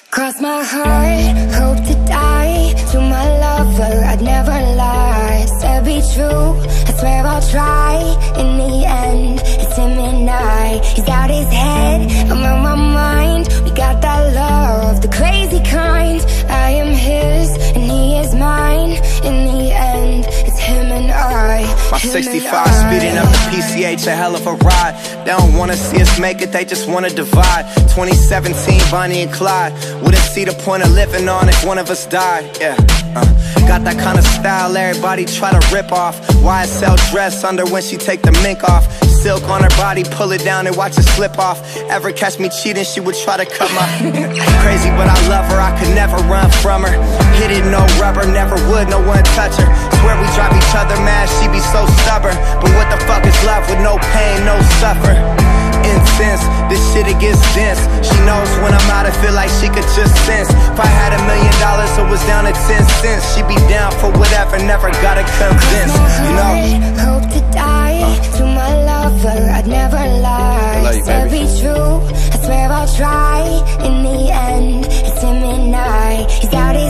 Cross my heart, hope to die. To my lover, I'd never lie. Said be true, I swear I'll try. In the end, it's him and I. He's out his head, I'm on my mind. We got that love, the crazy kind. I am his, and he is mine. In the end, it's him and I. My 65 speeding up the PCH, a hell of a ride. They don't wanna see us make it, they just wanna divide. 2017, Bonnie and Clyde. Wouldn't see the point of living on if one of us died, yeah. Got that kind of style everybody try to rip off. YSL dress under when she take the mink off. Silk on her body, pull it down and watch it slip off. Ever catch me cheating, she would try to cut my crazy, but I love her, I could never run from her. Hit it, no rubber, never would, no one touch her. Swear we drive each other mad, she be so stubborn. But what the fuck is love with no pain, no suffer? Incense, this shit it gets dense. She knows when I'm out, I feel like she could just sense. If I had $1 million, it was down to 10 cents. She be down for whatever, never gotta convince, you know. Hope to die, to my lover, I'd never lie. I love you, Said baby. be true, I swear I'll try. In the end, it's him and I. He's out his